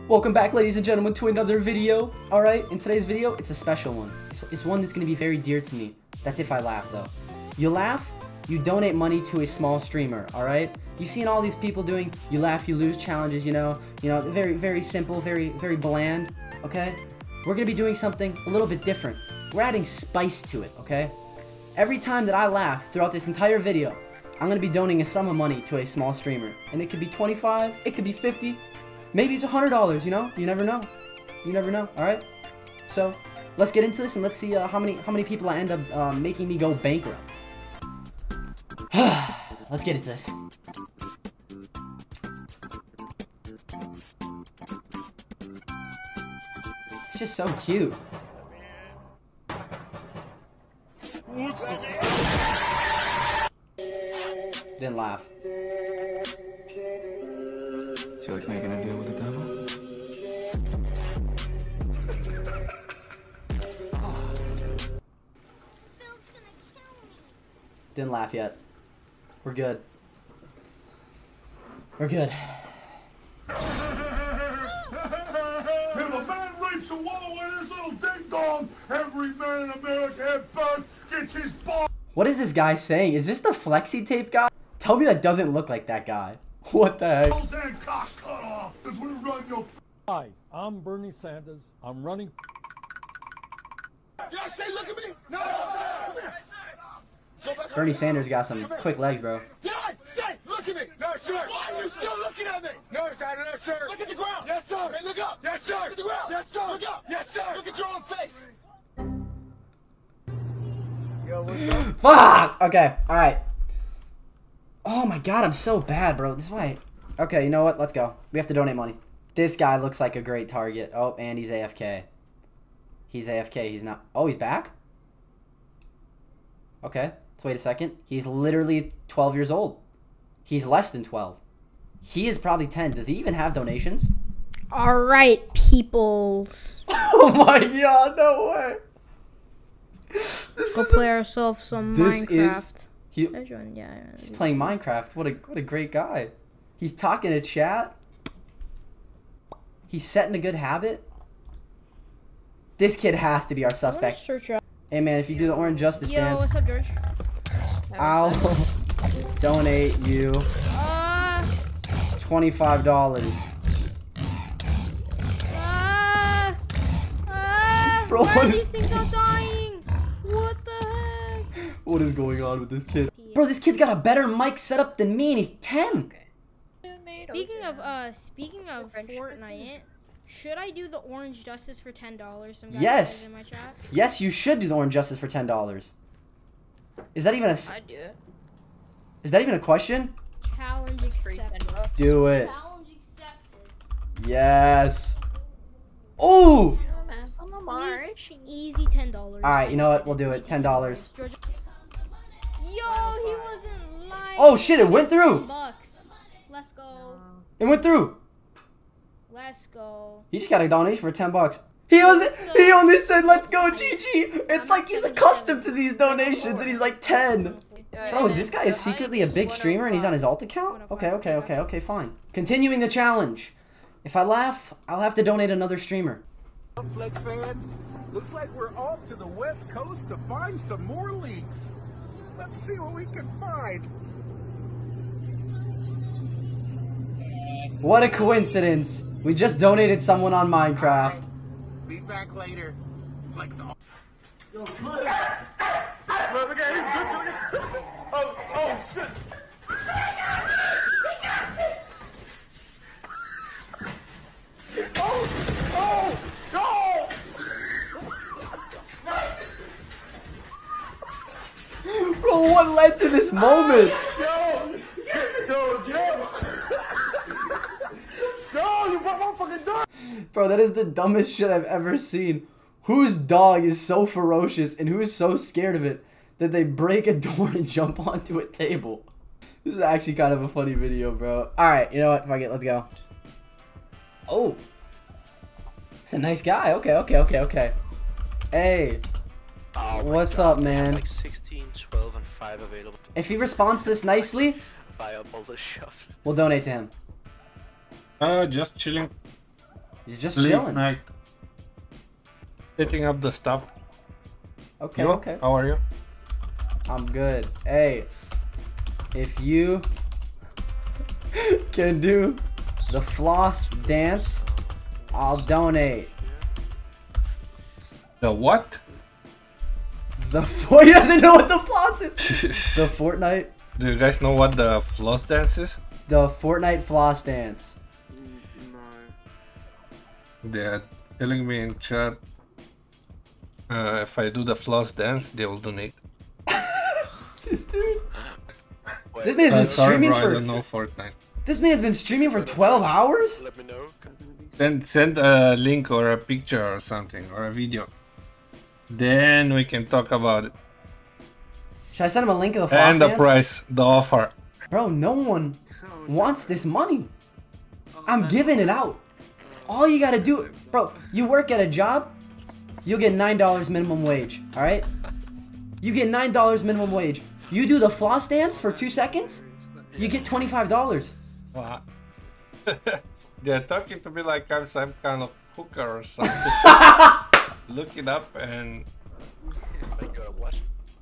Welcome back, ladies and gentlemen, to another video. Alright, in today's video, it's a special one. It's one that's going to be very dear to me. That's if I laugh, though. You laugh, you donate money to a small streamer, alright? You've seen all these people doing you laugh, you lose challenges, you know, very, very simple, very, very bland, okay? We're going to be doing something a little bit different. We're adding spice to it, okay? Every time that I laugh throughout this entire video, I'm going to be donating a sum of money to a small streamer. And it could be 25, it could be 50, maybe it's $100, you know? You never know. You never know, alright? So, let's get into this and let's see how many people I end up making me go bankrupt. Let's get into this. It's just so cute. Didn't laugh. Feel like making a deal with the devil? Didn't laugh yet. We're good. We're good. If a man rapes a woman with his little ding dong, every man in America at birth gets his ball. What is this guy saying? Is this the Flexi Tape guy? Tell me that doesn't look like that guy. What the heck? And cock cut off as we run your. Hi, I'm Bernie Sanders. I'm running. Yeah, say, look at me. No, Bernie Sanders got some quick legs, bro. Did I say, look at me? No, sir. Why are you still looking at me? No, sir. No, sir. Look at the ground. Yes, sir. Hey, look up. Yes, sir. Look at the ground. Yes, sir. Look up. Yes, sir. Look at your own face. Yo, what's up? Fuck! Okay, alright. Oh my god, I'm so bad, bro. This is why. Okay, you know what? Let's go. We have to donate money. This guy looks like a great target. Oh, and he's AFK. He's AFK. He's not. Oh, he's back? Okay, let's wait a second. He's literally 12 years old. He's less than 12. He is probably 10. Does he even have donations? Alright, peoples. Oh my god, no way. Go play ourselves some Minecraft. He's Yeah, playing Minecraft. What a great guy. He's talking to chat. He's setting a good habit. This kid has to be our suspect. Hey man, if you do the orange justice Yo, dance, what's up, George? I'll donate you $25. Bro, why are these things all dying? What the heck? What is going on with this kid? Bro, this kid's got a better mic setup than me, and he's 10. Speaking of Fortnite, should I do the orange justice for $10? Some guys Yes. in my chat. Yes, you should do the orange justice for $10. Is that even a? I'd do it. Is that even a question? Challenge accepted. Do it. Challenge accepted. Yes. Oh. I'm a March. Easy $10. All right, you know what? We'll do it. $10. George. Yo, he wasn't lying. Oh shit! It went through. $10. Let's go. It went through. Let's go. He just got a donation for $10. He only said let's go GG. It's like he's accustomed to these donations and he's like 10. Bro, is this guy is secretly a big streamer and he's on his alt account? Okay, fine. Continuing the challenge. If I laugh, I'll have to donate another streamer. Flex fans, looks like we're off to the West Coast to find some more leaks. Let's see what we can find. What a coincidence. We just donated someone on Minecraft. Be back later. Flex off. Yo, good. Look at him. Good. Oh, shit. Oh, no. Bro, what led to this moment? Yo. No, you brought my fucking dog. Bro, that is the dumbest shit I've ever seen. Whose dog is so ferocious and who is so scared of it that they break a door and jump onto a table? This is actually kind of a funny video, bro. Alright, you know what? Fuck it, let's go. Oh. It's a nice guy. Okay. Hey. Oh what's up, man? Like 16, 12, and 5 available. If he responds to this nicely, Buy up all the shops. we'll donate to him. Just chilling. He's just Late chilling. night. Setting up the stuff. Okay, You? okay. How are you? I'm good. Hey, if you can do the floss dance, I'll donate. The what? He doesn't know what the floss is. The Fortnite. Do you guys know what the floss dance is? The Fortnite floss dance. They're telling me in chat if I do the floss dance, they will donate. This dude. This man's been Sorry, streaming bro, I for. don't know Fortnite. This man's been streaming for 12 hours. Let me know. Send a link or a picture or something or a video. Then we can talk about it. Should I send him a link of the floss And the dance? price, the offer. Bro, no one wants this money. I'm giving it out. All you gotta do, bro, you work at a job, you'll get $9 minimum wage, alright? You get $9 minimum wage. You do the floss dance for 2 seconds, you get $25. Wow. They're talking to me like I'm some kind of hooker or something. Look it up and Like what?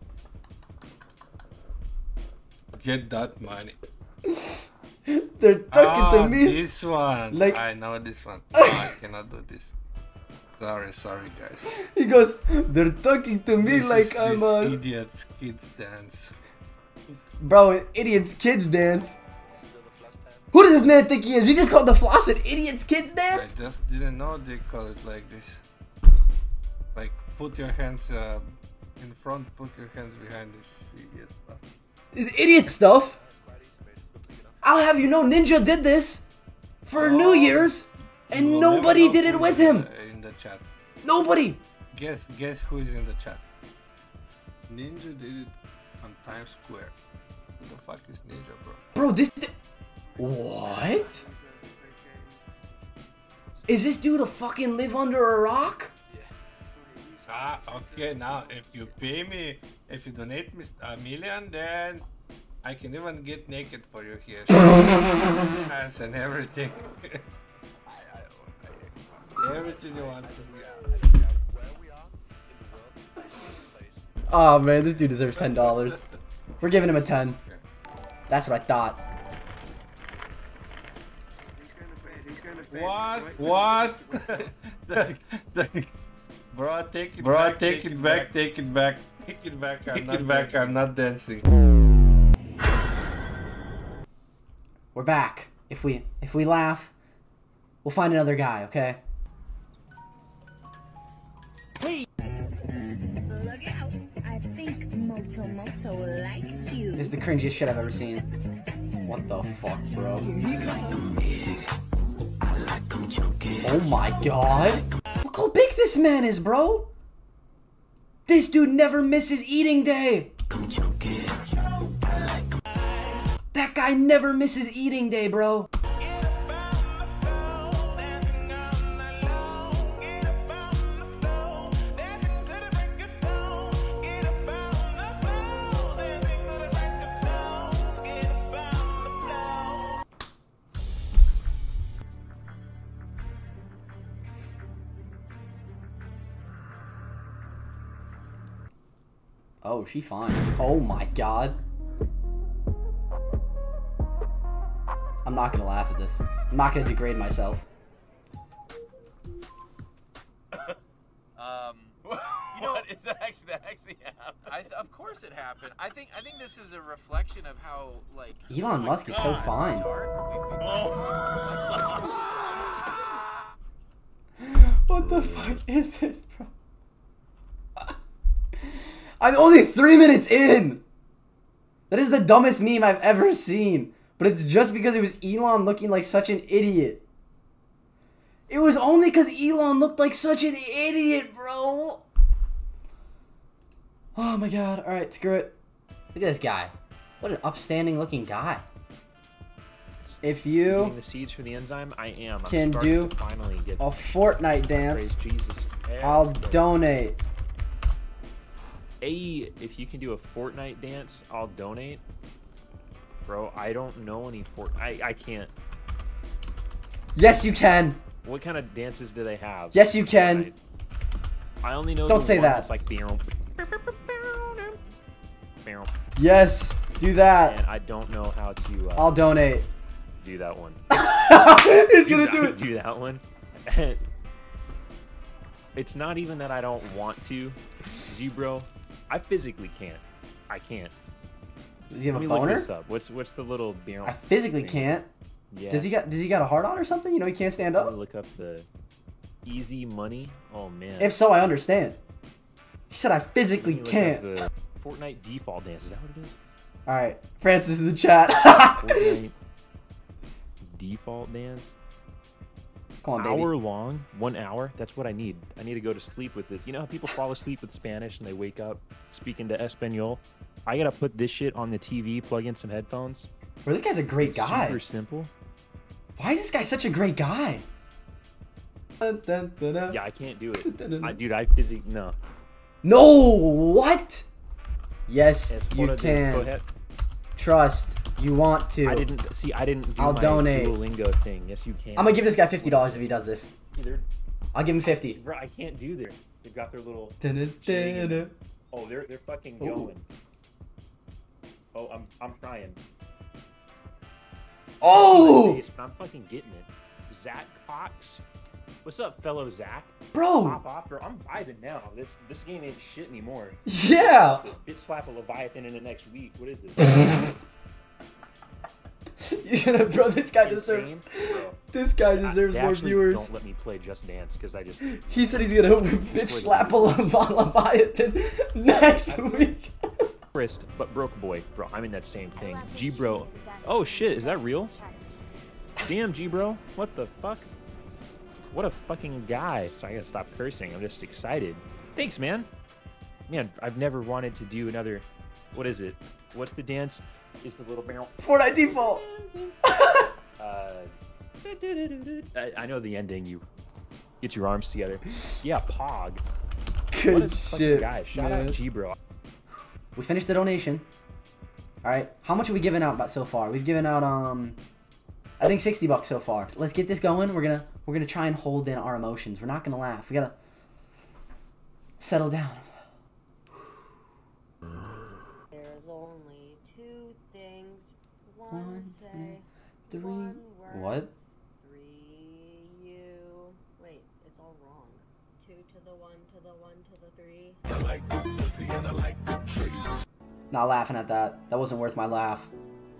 get that money. They're talking to me. This one. Like- I know this one. No, I cannot do this. Sorry guys. He goes, they're talking to me This like is I'm this a... idiot's kids dance. Bro, idiot's kids dance. Who does this man think he is? He just called the floss an idiot's kids I dance? just didn't know they call it like this. Like put your hands in front, put your hands behind this idiot stuff. This idiot stuff. I'll have you know, Ninja did this for New Year's, and We'll nobody never know did it who's with him. in the chat. Nobody. Guess who is in the chat. Ninja did it on Times Square. Who the fuck is Ninja, bro? Bro, this... What? Is this dude a fucking live under a rock? Ah, okay, now if you pay me, if you donate me $1 million, then I can even get naked for you here. Hands and everything. Everything you want to see. Oh man, this dude deserves $10. We're giving him a 10. That's what I thought. What? Bro, take it back. Take it back. Take it back. Take it back. Take it back. I'm not dancing. We're back. If we laugh, we'll find another guy, okay? Look out. I think Moto likes you. This is the cringiest shit I've ever seen. What the fuck, bro? Oh my god. Look how big this man is, bro. This dude never misses eating day. That guy never misses eating day, bro. Oh, she fine. Oh my god. I'm not gonna laugh at this. I'm not gonna degrade myself. You know what? Is that actually happened? Of course it happened. I think this is a reflection of how like Elon Musk is so fine. What the fuck is this, bro? I'm only 3 minutes in! That is the dumbest meme I've ever seen. But it's just because it was Elon looking like such an idiot. It was only because Elon looked like such an idiot, bro. Oh my god. Alright, screw it. Look at this guy. What an upstanding looking guy. If you Getting the seeds for the enzyme, I am. I'm can starting do to finally get a Fortnite dance, praise Jesus. I'll donate. If you can do a Fortnite dance, I'll donate. Bro, I don't know any I can't. Yes, you can. What kind of dances do they have? Yes, you can. I only know. Don't the say one that. That's like Yes, do that. And I don't know how to. I'll donate. Do that one. He's gonna do it. Do that one. It's not even that I don't want to, G-Bro. I physically can't. I can't. Does he have Let a me look boner? this up. What's the little? I physically can't. Yeah. Does he got a heart on or something? You know he can't stand Let me up. look up the easy money. Oh man. If so, I understand. He said I physically Let me look can't. up the Fortnite default dance. Is that what it is? All right, Francis in the chat. Fortnite default dance. Come on, baby. Hour long, 1 hour. That's what I need. I need to go to sleep with this. You know how people fall asleep with Spanish and they wake up speaking to Espanol? I gotta put this shit on the TV, plug in some headphones. Bro, this guy's a great guy. Super simple. Why is this guy such a great guy? Yeah, I can't do it. Dude, I physically no. No, what? Yes, Yes, you Go can. ahead. Trust. You want to. I didn't do I'll my donate. Duolingo thing. Yes, you can. I'm gonna give this guy $50 if he does this. Either. I'll give him 50. Bro, I can't do this. They've got their little. Dun-dun-dun-dun. Oh, they're fucking Ooh. going. Oh, I'm trying. Oh! I'm fucking getting it. Zach Cox. What's up, fellow Zach? Bro! Pop off, bro. I'm vibing now. This game ain't shit anymore. Yeah! Bitch slap a Leviathan in the next week. What is this? Bro, this guy Insane? deserves. Bro. This guy deserves They more actually viewers. Don't let me play Just Dance because I just. He said he's gonna bitch slap a Leviathan next week. But broke boy, bro. I'm in that same thing. G bro. Oh shit, is that real? Damn, G bro. What the fuck? What a fucking guy. So I gotta stop cursing. I'm just excited. Thanks, man. Man, I've never wanted to do another. What is it? What's the dance? It's the little barrel. Fortnite default. I know the ending. You get your arms together. Yeah, Pog. Good What a fucking shit, guy. Shout man. out G bro. We finished the donation. All right, how much have we given out so far? We've given out I think $60 so far. Let's get this going. We're gonna try and hold in our emotions. We're not gonna laugh. We gotta settle down. There's only two things. One, say, three. one word. What? Three, you. Wait, it's all wrong. 2 to the 1 to the 1 to the 3. I like the pussy and I like the trees. Not laughing at that. That wasn't worth my laugh.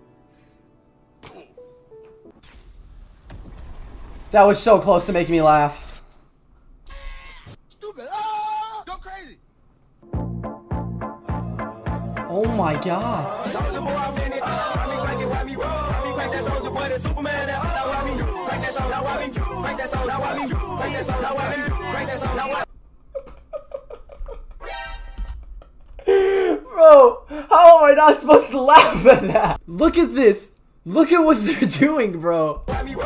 That was so close to making me laugh. Stupid! Ah! Go crazy! Oh my god. Bro, how am I not supposed to laugh at that? Look at this. Look at what they're doing, bro.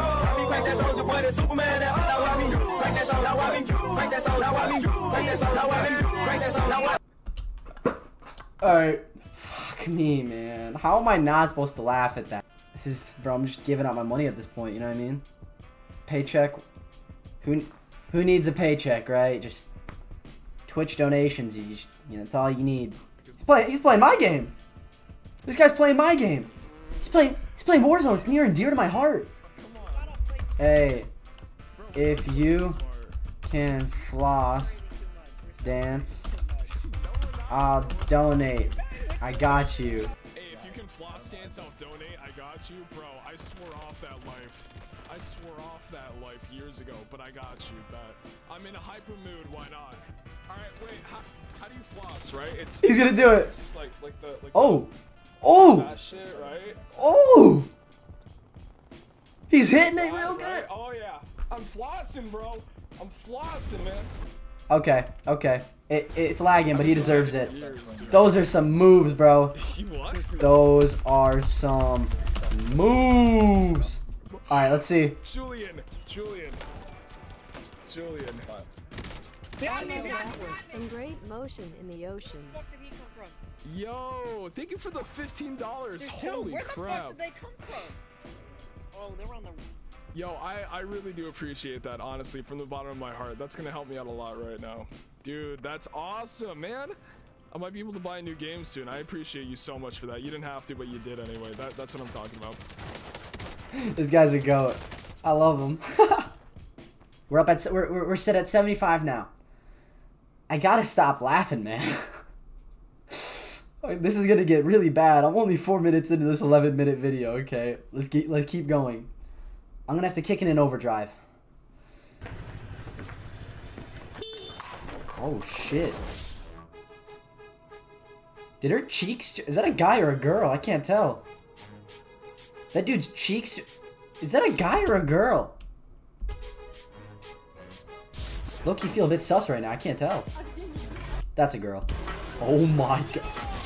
Alright. Fuck me, man. How am I not supposed to laugh at that? This is, bro, I'm just giving out my money at this point, you know what I mean? Paycheck. Who needs a paycheck, right? Just Twitch donations, you know, that's all you need. He's playing my game. This guy's playing my game. He's playing Warzone. It's near and dear to my heart. Hey, if you can floss dance, I'll donate. I got you. Hey, if you can floss dance, I'll donate. I got you, bro. I swore off that life. I swore off that life years ago, but I got you. Bet. I'm in a hyper mood. Why not? All right, wait. How do you floss? Right? He's gonna do it. It's just like Oh, oh, that shit, right? oh. He's hitting it real good. Oh yeah. I'm flossing, bro. I'm flossing, man. Okay, okay. It's lagging, but he deserves it. Those are some moves, bro. What? Those are some moves. All right, let's see. Julian. That was some great motion in the ocean. Yo, thank you for the $15. Holy Where the crap. fuck did they come from? Oh, they're on the Yo, I really do appreciate that, honestly, from the bottom of my heart. That's gonna help me out a lot right now. Dude, that's awesome, man. I might be able to buy a new game soon. I appreciate you so much for that. You didn't have to, but you did anyway. That's what I'm talking about. This guy's a goat. I love him. We're set at 75 now. I gotta stop laughing, man. This is gonna get really bad. I'm only 4 minutes into this 11-minute video. Okay, let's keep going. I'm gonna have to kick it in overdrive. Oh shit! Did her cheeks? Is that a guy or a girl? I can't tell. That dude's cheeks. Is that a guy or a girl? Look, you feel a bit sus right now. I can't tell. That's a girl. Oh my god.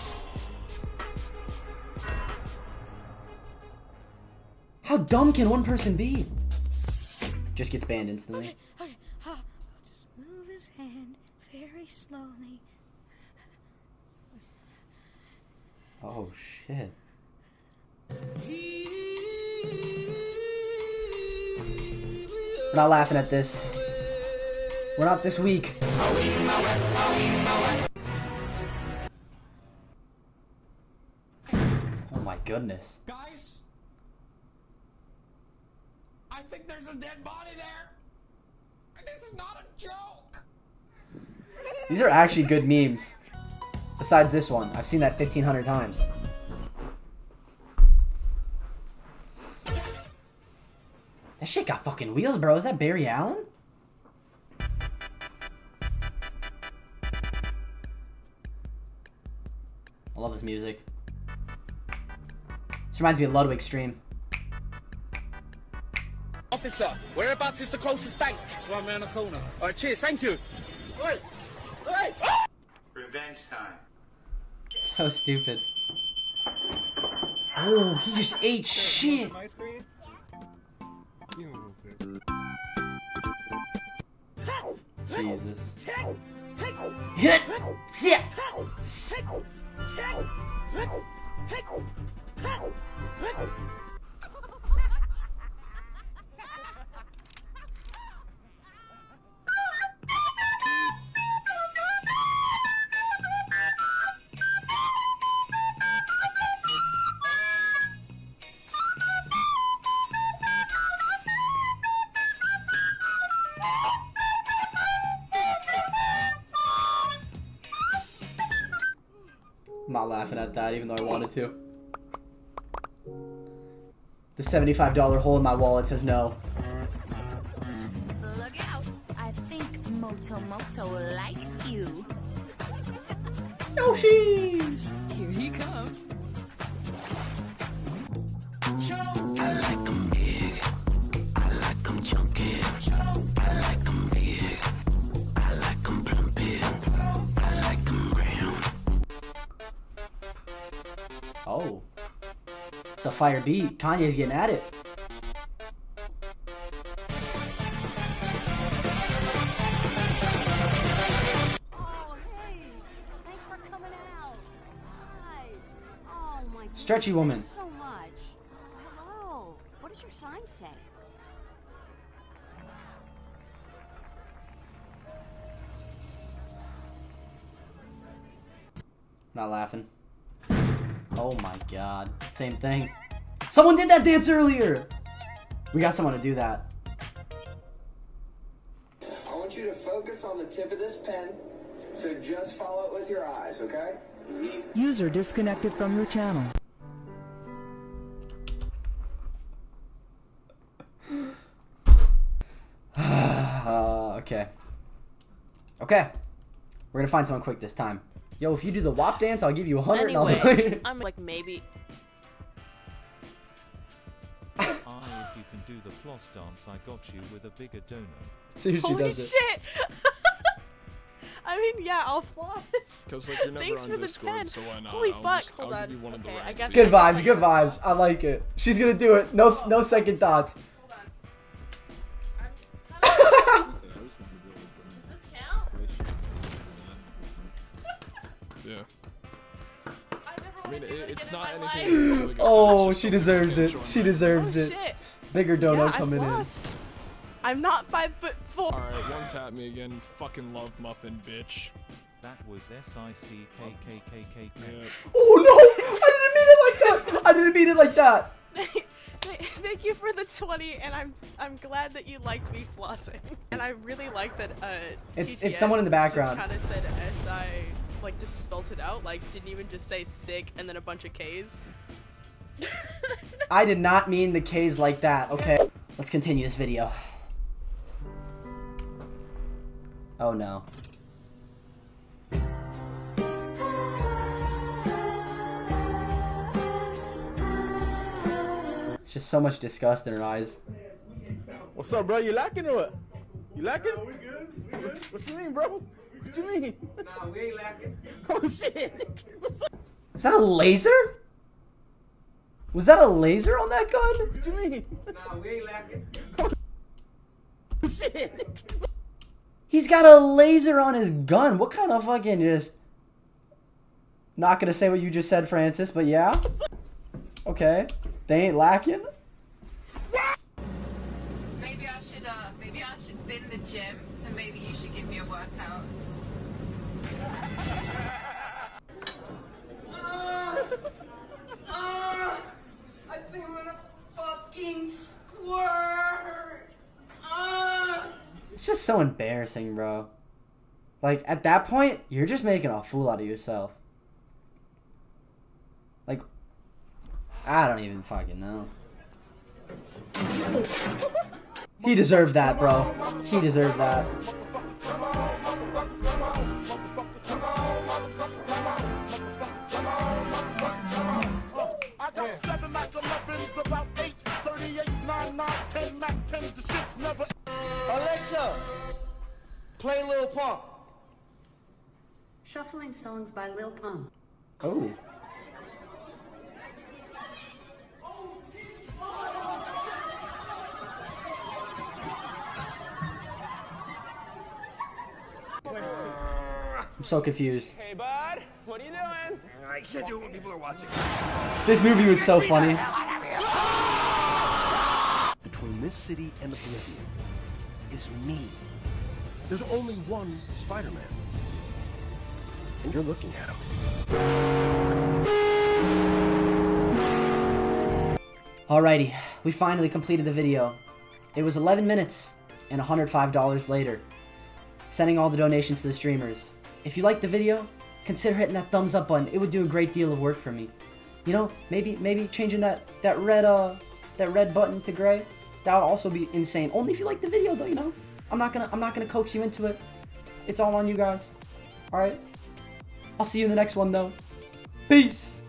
How dumb can one person be? Just gets banned instantly. Okay. Just move his hand very slowly. Oh shit. We're not laughing at this. We're not this weak. Oh my goodness. Guys, I think there's a dead body there. This is not a joke. These are actually good memes. Besides this one. I've seen that 1,500 times. That shit got fucking wheels, bro. Is that Barry Allen? I love this music. This reminds me of Ludwig's stream. Officer, whereabouts is the closest bank? It's right around the corner. Alright, cheers, thank you. Wait! Wait! Revenge time. So stupid. Oh, he just ate shit. Jesus. Hit! Sit! I'm not laughing at that, even though I wanted to. The $75 hole in my wallet says no. Look out! I think Motomoto likes you. Yoshi! Here he comes. I like 'em big. I like 'em chunky. I like 'em big. I like 'em plumpy. I like 'em round. Oh. It's a fire beat. Kanye's getting at it. Oh, hey. Thanks for coming out. Hi. Oh, my Stretchy woman. Thanks so much. Hello. What does your sign say? Not laughing. Oh my god. Same thing. Someone did that dance earlier! We got someone to do that. I want you to focus on the tip of this pen, so just follow it with your eyes, okay? User disconnected from your channel. Okay. Okay. We're gonna find someone quick this time. Yo, if you do the WAP dance, I'll give you 100. Anyways, I'm like maybe. If you can do the floss dance, I got you with a bigger donut. See if she Holy does it. shit! I mean, yeah, I'll floss. Because like you're never Thanks on for the Discord, 10. so why not? Holy I'll fuck! Just, Hold I'll on. give you one of the Okay, I ranks. guess Good that's vibes, like- good vibes. I like it. She's gonna do it. No second thoughts. Yeah. I mean, it's not anything that's really gonna Oh, it's just she something deserves to it. enjoy. She deserves Oh, it. shit. Bigger dono Yeah, coming in. lost. I'm not 5'4". Alright, one tap me again. You fucking love muffin, bitch. That was SICKKKKK. Yeah. Oh no! I didn't mean it like that! I didn't mean it like that! Thank you for the 20, and I'm glad that you liked me flossing. And I really like that It's someone in the background. Just kind of said SI, like just spelt it out, like didn't even just say sick and then a bunch of K's. I did not mean the K's like that, okay? Let's continue this video. Oh no. It's just so much disgust in her eyes. What's up, bro? You lacking or what? You lacking? No, we good. We good. What you mean, bro? What you mean? Nah, we ain't lacking. Oh shit! Is that a laser? Was that a laser on that gun? What you mean? Nah, we ain't lacking. Shit! He's got a laser on his gun. What kind of fucking just... Not gonna say what you just said, Francis, but yeah. Okay. They ain't lacking. Maybe I should be in the gym, and maybe you should give me a workout. I think I'm gonna fucking squirt. It's just so embarrassing, bro. Like, at that point, you're just making a fool out of yourself. Like, I don't even fucking know. He deserved that, bro. He deserved that. I got 7 Mac 11s, about 8, 38s, 9, 9, 10 Mac 10s, the shit's never. Alexa, play Lil Pump. Shuffling songs by Lil Pump. Oh. I'm so confused. Hey, bud, what are you doing? I can't do it when people are watching. This movie was so funny. Between this city and Oblivion is me. There's only one Spider-Man. And you're looking at him. Alrighty, we finally completed the video. It was 11 minutes and $105 later. Sending all the donations to the streamers. If you liked the video, consider hitting that thumbs up button. It would do a great deal of work for me. You know, maybe changing that red button to gray. That would also be insane. Only if you like the video though, you know? I'm not gonna coax you into it. It's all on you guys. Alright? I'll see you in the next one though. Peace!